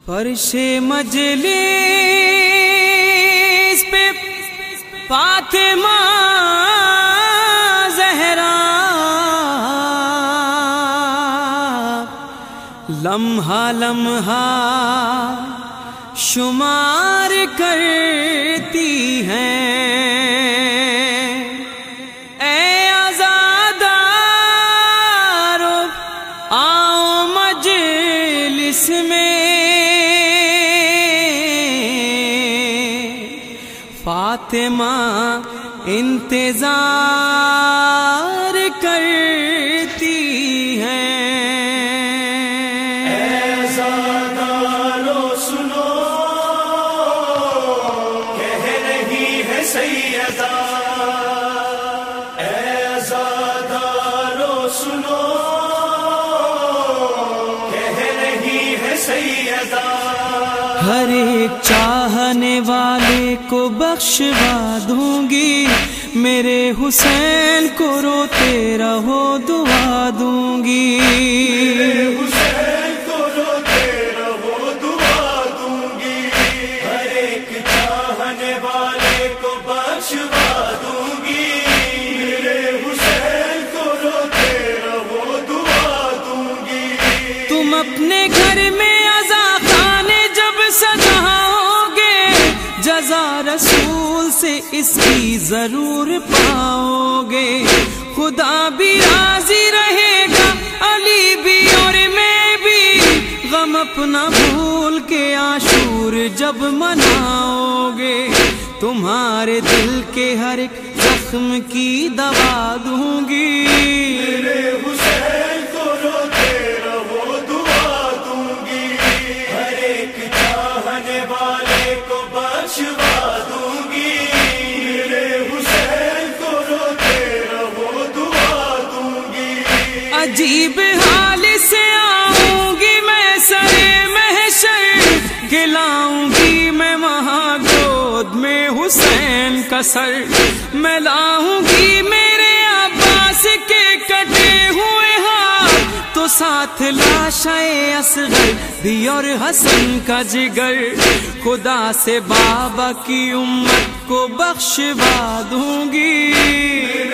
فرش مجلس پہ فاطمہ زہرا لمحہ لمحہ شمار کرتی ہیں، اے آزادارو آؤ مجلس میں، فاطمہ انتظار کرتی ہیں۔ اے آزادارو سنو، کہہ رہی ہے سیدہ، اے آزادارو سنو، کہہ رہی ہے سیدہ، ہر ایک چاہنے والے کو بخشوا دوں گی، میرے حسین کو روتے رہو دعا دوں گی، میرے حسین کو روتے رہو دعا دوں گی، ہر ایک چاہنے والے کو بخشوا دوں گی، میرے حسین کو روتے رہو دعا دوں گی۔ تم اپنے گھر میں جزا رسول سے اس کی ضرور پاؤ گے، خدا بھی راضی رہے گا، علی بھی اور میں بھی، غم اپنا بھول کے عاشور جب مناؤ گے، تمہارے دل کے ہر ایک زخم کی دوا دوں گی، میرے حسین کو روتے رہو دعا دوں گی، ہر ایک چاہنے والے کو بخشوا دوں گی، میرے حسین کو روتے رہو دعا دوں گی۔ عجیب حال سے آؤں گی میں سرے محشر، گلاؤں گی میں وہاں گود میں حسین کا سر، میں لاؤں گی میرے عباس کے کٹے ہوئے ہاتھ، تو ساتھ لاشائے اصغر بھی اور حسن کا جگر، خدا سے بابا کی امت کو بخشوا دوں گی۔